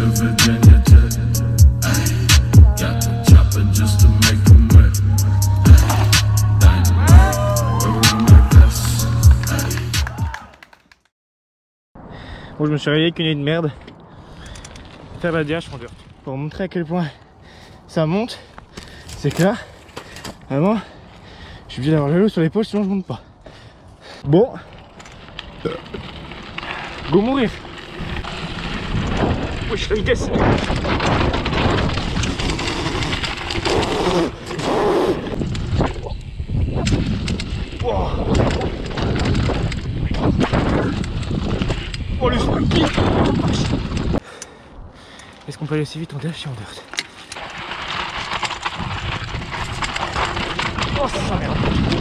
to Virginia Tech. Ay, got the chopper just to make them wet. Dynamite, rolling my best. Bon, je me suis réveillé avec une idée de merde. Faire la DH en dirt. Pour montrer à quel point ça monte, c'est que là, vraiment, je suis obligé d'avoir le vélo sur l'épaule sinon je monte pas. Bon, go mourir. Wesh, la vitesse. Wow. Oh le ski. Est-ce qu'on peut aller aussi vite en dash et en dirt? Oh ça merde.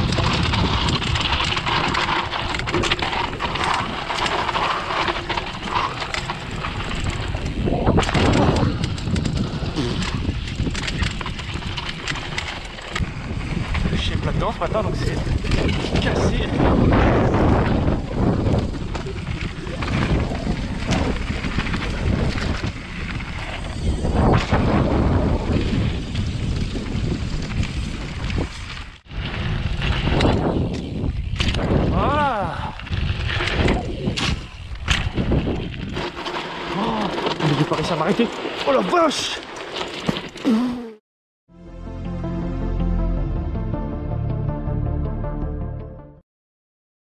Je suis plat dedans ce matin donc c'est cassé. J'ai pas réussi à m'arrêter. Oh la vache!